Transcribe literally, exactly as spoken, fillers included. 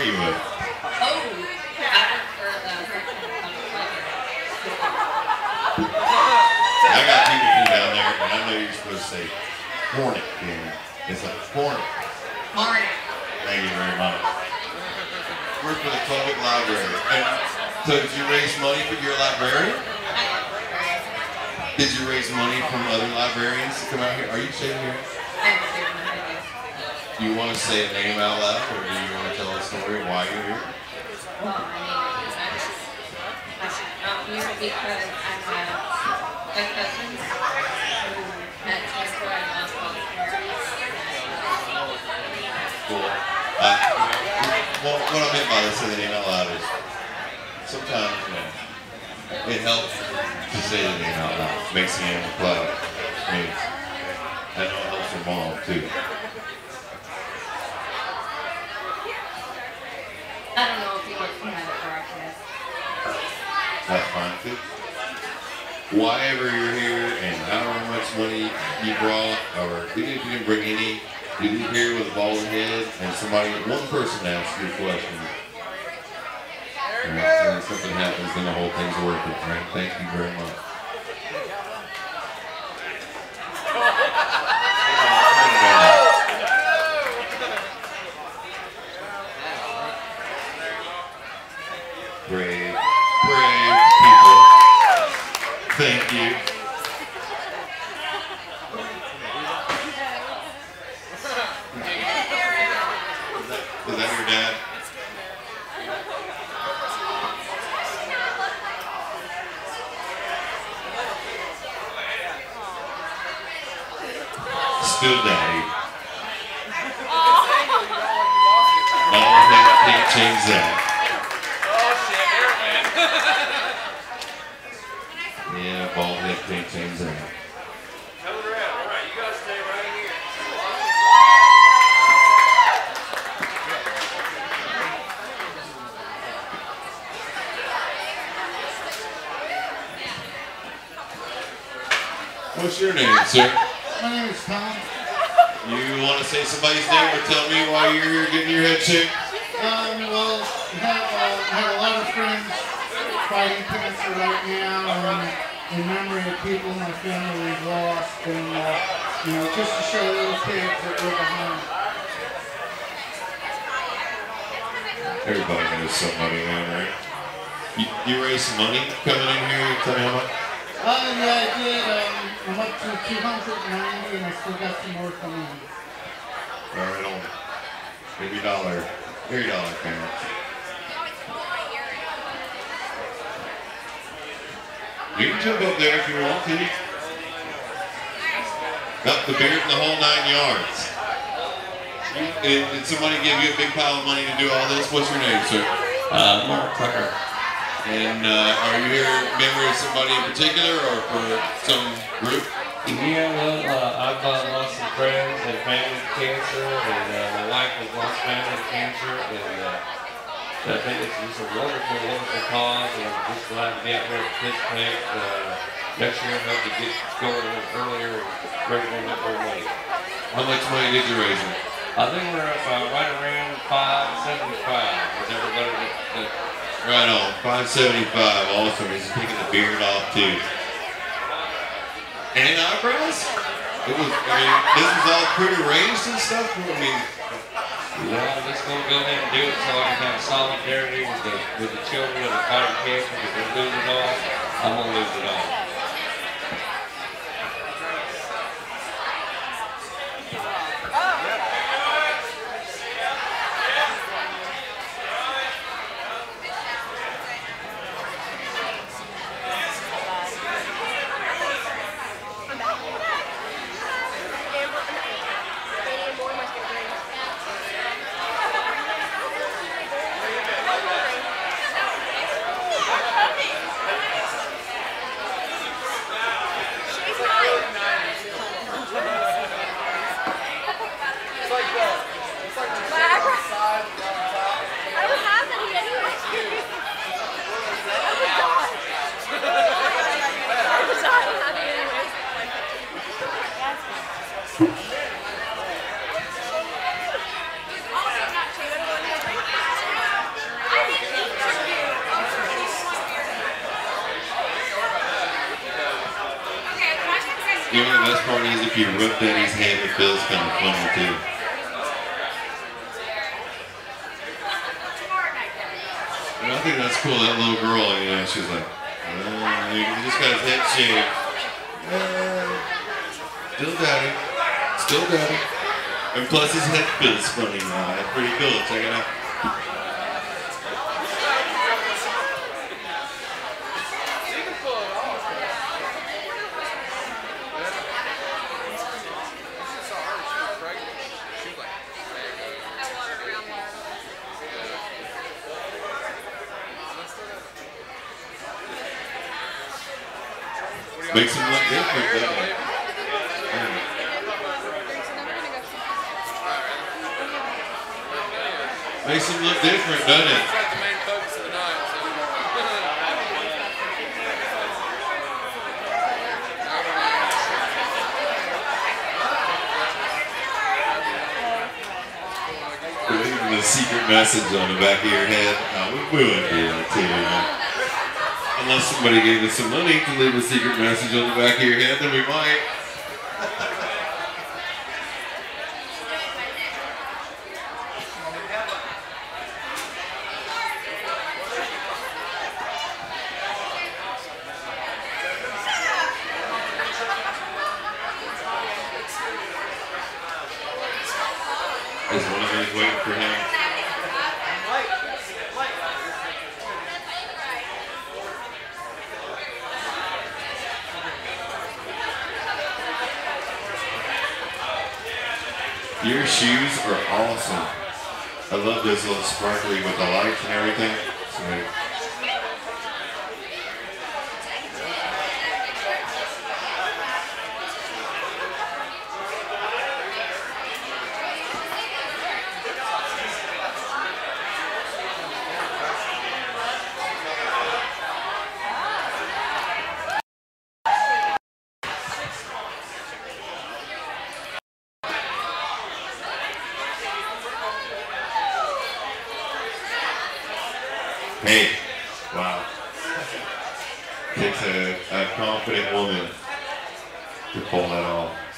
are you with? Oh, I work for the I got people from down there, and I know you're supposed to say Hornet. Yeah. It's like Hornet. Hornet. Thank you very much. Work for the public library. And so did you raise money for your librarian? Did you raise money from other librarians to come out here? Are you sitting here? Do you want to say a name out loud, or do you want to tell a story of why you're here? Well, I mean, I'm here because I have a cousin who had cancer and lost both parents. Cool. Uh, well, what I meant by this saying the name out loud is sometimes, you know, it helps to say the name out loud. It makes the animal proud. I mean, I know it helps your mom too. I don't know if you want to have it broadcast. That's fine too. Why ever you're here and however much money you brought, or even if you didn't bring any, you leave here with a bald head and somebody, one person asks you a question. Right? And then something happens, then the whole thing's worth it. Right? Thank you very much. Brave, brave people. Thank you. Is that your dad? Still daddy. Bald head can't change that. Yeah, bald head can't change that. Come around. All right, you guys stay right here. What's your name, sir? My name is Tom. You want to say somebody's name or tell me why you're here getting your head shaped? Um, well, I have, uh, I have a lot of friends fighting cancer right now, and in memory of people in my family we've lost, and, uh, you know, just to show little kids that we're behind. Everybody knows somebody now, right? You, you raised some money coming in here? Tell me how much? Uh, yeah, I did. Um, I'm up to two hundred ninety, and I still got some more coming in. All right, on. Give your dollar. Here your dollar, Karen. You can jump up there if you want to. Got the beard and the whole nine yards. Did, did somebody give you a big pile of money to do all this? What's your name, sir? Uh, Mark Tucker. And uh, are you here in memory of somebody in particular or for some group? Yeah, well, uh, I've uh, lost some friends and family to cancer, and uh, my wife has lost family to cancer, and uh, I think it's just a wonderful, wonderful cause, and I'm just glad to be out here to participate. Uh, next year, I hope to get going a little earlier and bring in that more money. How much money did you raise? I think we're up uh, right around five seventy-five with everybody that, that Right on, five seventy-five. Awesome. He's taking the beard off too. And eyebrows? It was. I mean, this was all pretty raised and stuff. I mean, well, I'm just gonna go ahead and do it so I can have solidarity with the with the children that are fighting cancer. If they lose it all, I'm gonna lose it all. know what the best part is? If you rub Daddy's head, it feels kind of funny too. And I think that's cool. That little girl, you know, she's like, uh, he just got his head shaved. Uh, still Daddy. Still Daddy. And plus his head feels funny now. That's pretty cool. Check it out. Makes him look different, doesn't it? Yeah. Makes him look different, doesn't it? That's the main focus of the night. Leaving the secret message on the back of your head. No, we, we wouldn't do that too, you know. Unless somebody gave us some money to leave a secret message on the back of your head, then we might. Is one of those waiting for him? Your shoes are awesome. I love this little sparkly with the lights and everything. Sweet. Hey, wow. Takes a, a confident woman to pull that off.